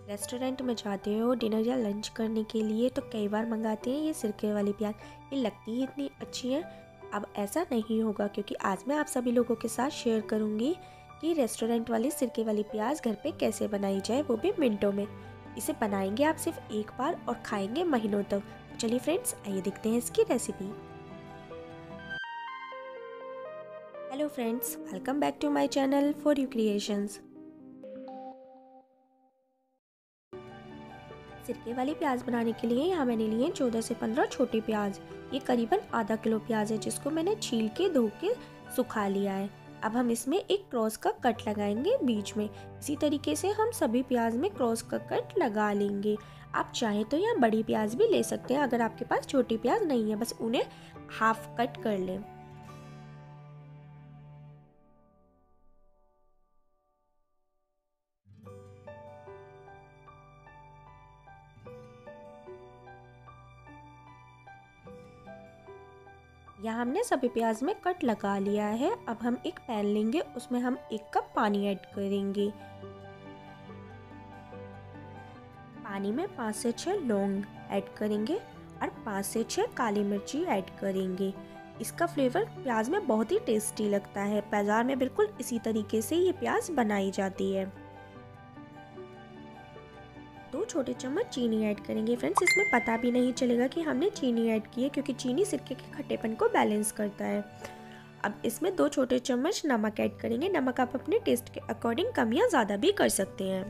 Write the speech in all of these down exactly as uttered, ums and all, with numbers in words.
Restaurant में जाते हो डिनर या लंच करने के लिए तो कई बार मंगाते हैं ये सिरके वाली प्याज। ये लगती ही इतनी अच्छी है। अब ऐसा नहीं होगा क्योंकि आज मैं आप सभी लोगों के साथ शेयर करूंगी कि रेस्टोरेंट वाली सिरके वाली प्याज घर पे कैसे बनाई जाए, वो भी मिनटों में। इसे बनाएंगे आप सिर्फ एक बार और खाएंगे महीनों तक। चलिए फ्रेंड्स, आइए देखते हैं इसकी recipe. Hello friends, welcome back to my channel for you creations. सिरके वाली प्याज बनाने के लिए यहाँ मैंने लिए चौदह से पंद्रह छोटे प्याज। ये करीबन आधा किलो प्याज है जिसको मैंने छील के धो के सुखा लिया है। अब हम इसमें एक क्रॉस का कट लगाएंगे बीच में। इसी तरीके से हम सभी प्याज में क्रॉस का कट लगा लेंगे। आप चाहे तो यहाँ बड़ी प्याज भी ले सकते हैं, अगर आपके पास छोटी प्याज नहीं है बस उन्हें हाफ कट कर लें। यहाँ हमने सभी प्याज में कट लगा लिया है। अब हम एक पैन लेंगे, उसमें हम एक कप पानी ऐड करेंगे। पानी में पाँच से छः लौंग ऐड करेंगे और पाँच से छः काली मिर्ची ऐड करेंगे। इसका फ्लेवर प्याज में बहुत ही टेस्टी लगता है। बाजार में बिल्कुल इसी तरीके से ये प्याज बनाई जाती है। दो छोटे चम्मच चीनी ऐड करेंगे। फ्रेंड्स, इसमें पता भी नहीं चलेगा कि हमने चीनी ऐड की है क्योंकि चीनी सिरके के खट्टेपन को बैलेंस करता है। अब इसमें दो छोटे चम्मच नमक ऐड करेंगे। नमक आप अपने टेस्ट के अकॉर्डिंग कम या ज़्यादा भी कर सकते हैं।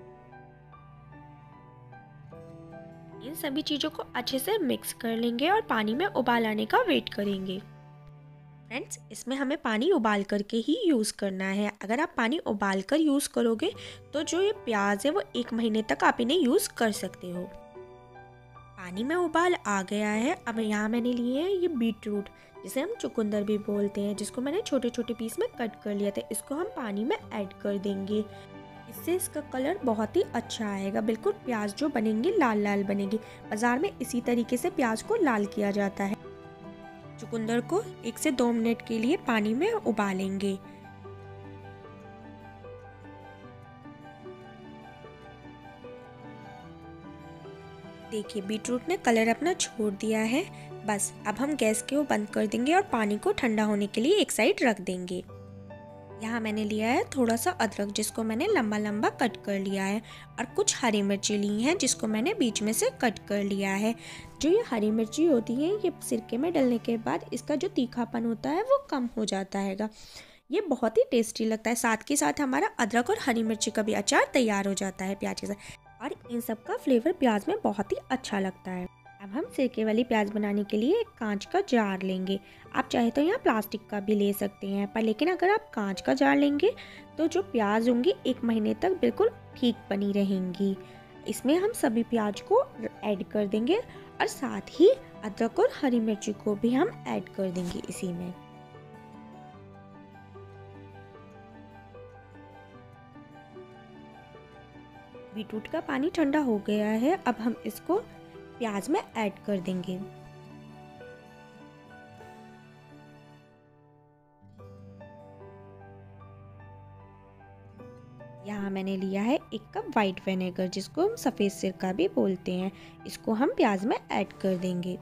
इन सभी चीज़ों को अच्छे से मिक्स कर लेंगे और पानी में उबाल आने का वेट करेंगे। फ्रेंड्स, इसमें हमें पानी उबाल करके ही यूज़ करना है। अगर आप पानी उबाल कर यूज़ करोगे तो जो ये प्याज है वो एक महीने तक आप इन्हें यूज़ कर सकते हो। पानी में उबाल आ गया है। अब यहाँ मैंने लिए हैं ये बीट रूट, जिसे हम चुकंदर भी बोलते हैं, जिसको मैंने छोटे छोटे पीस में कट कर लिया था। इसको हम पानी में ऐड कर देंगे। इससे इसका कलर बहुत ही अच्छा आएगा। बिल्कुल प्याज जो बनेंगी लाल लाल बनेगी। बाजार में इसी तरीके से प्याज को लाल किया जाता है। चुकंदर को एक से दो मिनट के लिए पानी में उबालेंगे। देखिए बीटरूट ने कलर अपना छोड़ दिया है। बस अब हम गैस को बंद कर देंगे और पानी को ठंडा होने के लिए एक साइड रख देंगे। यहाँ मैंने लिया है थोड़ा सा अदरक, जिसको मैंने लंबा लंबा कट कर लिया है, और कुछ हरी मिर्ची ली हैं जिसको मैंने बीच में से कट कर लिया है। जो ये हरी मिर्ची होती है ये सिरके में डलने के बाद इसका जो तीखापन होता है वो कम हो जाता है। ये बहुत ही टेस्टी लगता है। साथ के साथ हमारा अदरक और हरी मिर्ची का भी अचार तैयार हो जाता है प्याज के साथ, और इन सब का फ्लेवर प्याज में बहुत ही अच्छा लगता है। अब हम सिरके वाली प्याज बनाने के लिए एक कांच का जार लेंगे। आप चाहे तो यहाँ प्लास्टिक का भी ले सकते हैं, पर लेकिन अगर आप कांच का जार लेंगे तो जो प्याज होंगी एक महीने तक बिल्कुल ठीक बनी रहेंगी। इसमें हम सभी प्याज को ऐड कर देंगे और साथ ही अदरक और हरी मिर्ची को भी हम ऐड कर देंगे इसी में। बीटरूट का पानी ठंडा हो गया है। अब हम इसको प्याज में ऐड कर देंगे। यहाँ मैंने लिया है एक कप वाइट विनेगर, जिसको हम सफ़ेद सिरका भी बोलते हैं। इसको हम प्याज में ऐड कर देंगे।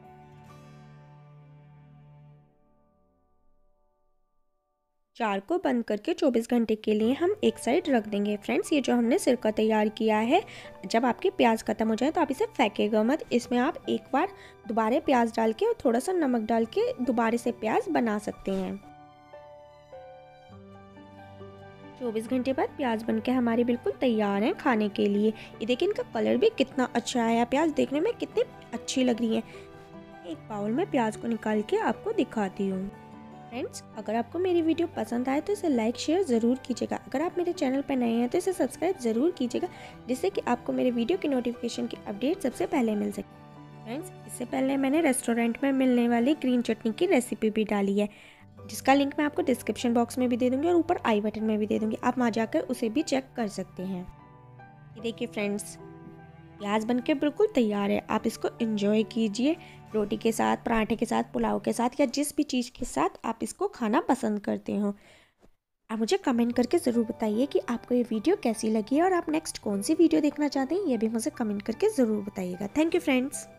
जार को बंद करके चौबीस घंटे के लिए हम एक साइड रख देंगे। फ्रेंड्स, ये जो हमने सिरका तैयार किया है, जब आपकी प्याज खत्म हो जाए तो आप इसे फेंकेगा मत। इसमें आप एक बार दोबारा प्याज डाल के और थोड़ा सा नमक डाल के दोबारा से प्याज बना सकते हैं। चौबीस घंटे बाद प्याज बनके हमारी बिल्कुल तैयार है खाने के लिए। ये देखिए इनका कलर भी कितना अच्छा आया। प्याज देखने में कितनी अच्छी लग रही है। एक बाउल में प्याज को निकाल के आपको दिखाती हूँ। फ्रेंड्स, अगर आपको मेरी वीडियो पसंद आए तो इसे लाइक शेयर ज़रूर कीजिएगा। अगर आप मेरे चैनल पर नए हैं तो इसे सब्सक्राइब ज़रूर कीजिएगा, जिससे कि आपको मेरे वीडियो की नोटिफिकेशन की अपडेट सबसे पहले मिल सके। फ्रेंड्स, इससे पहले मैंने रेस्टोरेंट में मिलने वाली ग्रीन चटनी की रेसिपी भी डाली है, जिसका लिंक मैं आपको डिस्क्रिप्शन बॉक्स में भी दे दूँगी और ऊपर आई बटन में भी दे दूँगी। आप वहाँ जाकर उसे भी चेक कर सकते हैं। ये देखिए फ्रेंड्स, प्याज बनके बिल्कुल तैयार है। आप इसको एंजॉय कीजिए रोटी के साथ, पराठे के साथ, पुलाव के साथ, या जिस भी चीज़ के साथ आप इसको खाना पसंद करते हो। आप मुझे कमेंट करके ज़रूर बताइए कि आपको ये वीडियो कैसी लगी है और आप नेक्स्ट कौन सी वीडियो देखना चाहते हैं, ये भी मुझे कमेंट करके ज़रूर बताइएगा। Thank you friends.